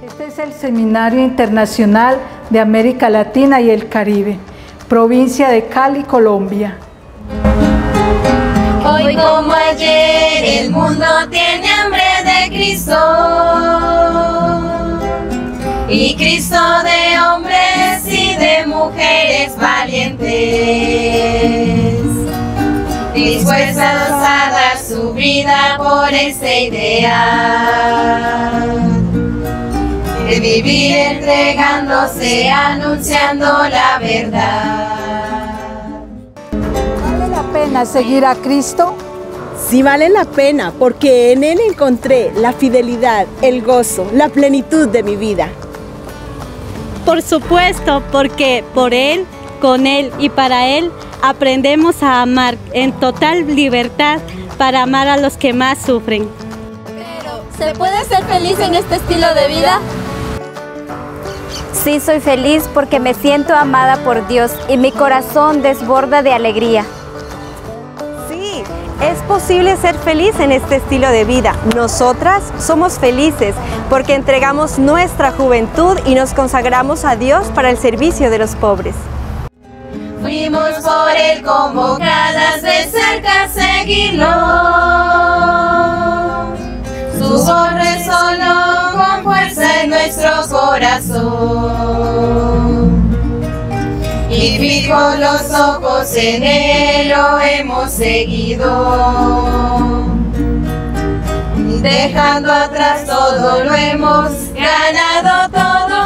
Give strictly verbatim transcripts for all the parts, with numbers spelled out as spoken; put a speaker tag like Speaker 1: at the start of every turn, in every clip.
Speaker 1: Este es el Seminario Internacional de América Latina y el Caribe, provincia de Cali, Colombia.
Speaker 2: Hoy como ayer el mundo tiene hambre de Cristo, y Cristo de hombres y de mujeres valientes, dispuestos a dar su vida por este ideal, de vivir entregándose, anunciando la verdad.
Speaker 1: ¿Vale la pena seguir a Cristo?
Speaker 3: Sí vale la pena, porque en Él encontré la fidelidad, el gozo, la plenitud de mi vida.
Speaker 4: Por supuesto, porque por Él, con Él y para Él aprendemos a amar en total libertad para amar a los que más sufren.
Speaker 2: Pero, ¿se puede ser feliz en este estilo de vida?
Speaker 5: Sí, soy feliz porque me siento amada por Dios y mi corazón desborda de alegría.
Speaker 6: Sí, es posible ser feliz en este estilo de vida. Nosotras somos felices porque entregamos nuestra juventud y nos consagramos a Dios para el servicio de los pobres.
Speaker 2: Fuimos por Él convocadas de cerca a seguirlo. Su voz resonó con fuerza en nuestro corazón, y fijo los ojos en Él lo hemos seguido. Dejando atrás todo lo hemos ganado todo.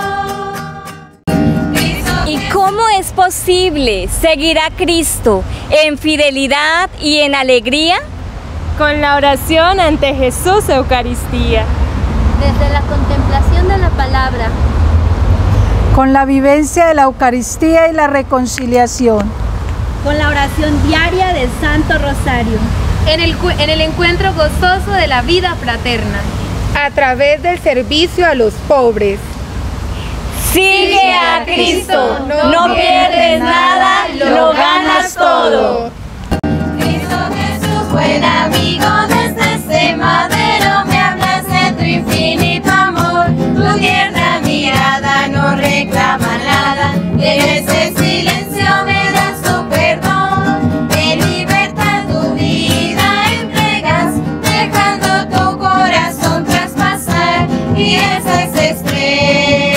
Speaker 5: ¿Y cómo es posible seguir a Cristo en fidelidad y en alegría?
Speaker 7: Con la oración ante Jesús Eucaristía.
Speaker 8: Desde la contemplación de la palabra.
Speaker 1: Con la vivencia de la Eucaristía y la reconciliación.
Speaker 4: Con la oración diaria del Santo Rosario.
Speaker 9: En el, en el encuentro gozoso de la vida fraterna.
Speaker 10: A través del servicio a los pobres.
Speaker 5: Sigue a Cristo, no pierdes nada, lo ganas todo.
Speaker 2: Cristo Jesús, buen amigo, desde este madero me hablas de tu infinito amor. Tu tierna mirada no reclama nada, en ese silencio me das tu perdón. En libertad tu vida entregas, dejando tu corazón traspasar, y ese es extremo.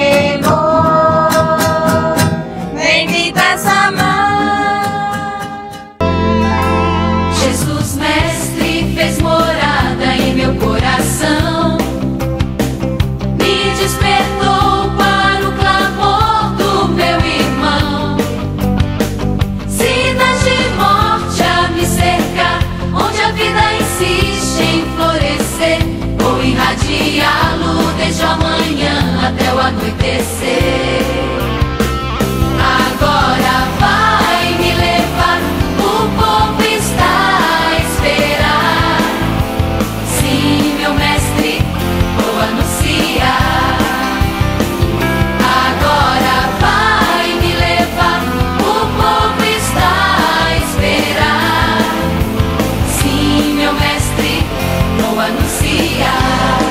Speaker 2: Me invitas a amar. Jesus Mestre fez morada em meu coração, me despertou para o clamor do meu irmão. Sinais de morte a me cercar, onde a vida insiste em florescer, vou irradiá-lo desde a manhã até o anoitecer. Agora vai me levar, o povo está a esperar. Sim, meu mestre, vou anunciar. Agora vai me levar, o povo está a esperar. Sim, meu mestre, vou anunciar.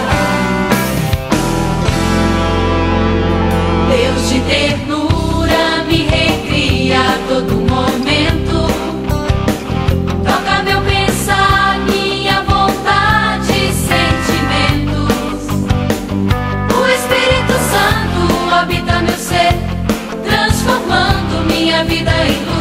Speaker 2: Deus de ternura me recria a todo momento, toca meu pensar, minha vontade e sentimentos. O Espírito Santo habita meu ser, transformando minha vida em luz.